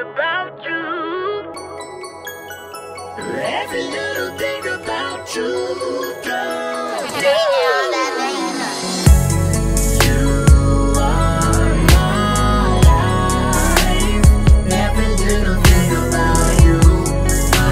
about you. Every little thing about you, girl. You are my life. Every little thing about you, I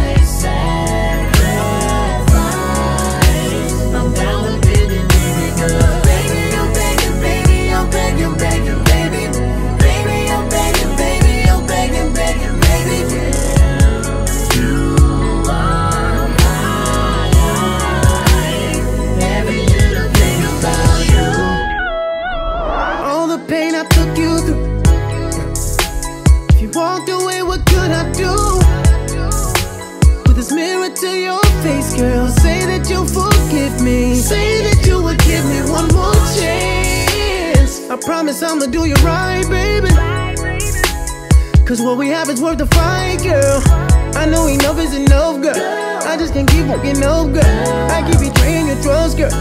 sacrifice. I'm down with begging, baby girl. Baby, I'm begging, baby, I'm begging, begging, baby. Baby, I'm begging, baby, I'm begging, begging, baby. You are my life. Every little thing about you. All the pain I took you through. If you walked away, what could I do? Put this mirror to your face, girl. Say that you'll forgive me. Say that you would give me one more chance. I promise I'ma do you right, baby. Cause what we have is worth the fight, girl. I know enough is enough, girl. I just can't keep walking up, girl. I keep betraying your trust, girl.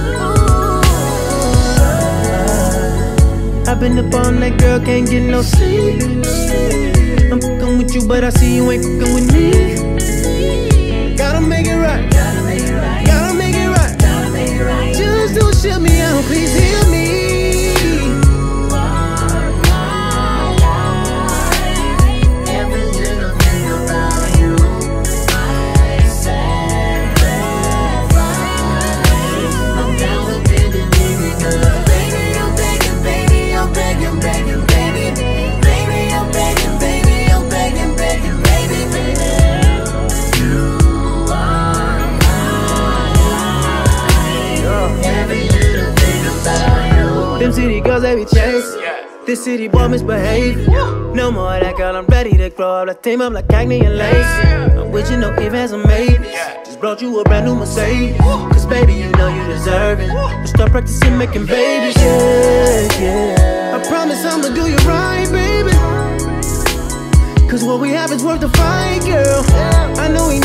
I've been up all night, girl, can't get no sleep. I'm fucking with you, but I see you ain't fucking with me. Gotta make it right. Gotta make it right. Gotta make it right. Gotta make it right. Just don't shut me out, please hear me. Every little thing about you, I sacrifice. I'm down with begging, baby girl. Baby, I'm begging, baby, I'm begging, begging, baby. Baby, I'm begging, baby, I'm begging, begging, baby. You are my life. Every little thing about you. Them city girls, they be chase. This city boy misbehave. No more of that, girl, I'm ready to grow up. Let's team up like Acne and Lace. I'm with you, no if as a mate. Just brought you a brand new Mercedes. Cause baby, you know you deserve it. But start practicing making babies, yeah, yeah. I promise I'ma do you right, baby. Cause what we have is worth the fight, girl. I know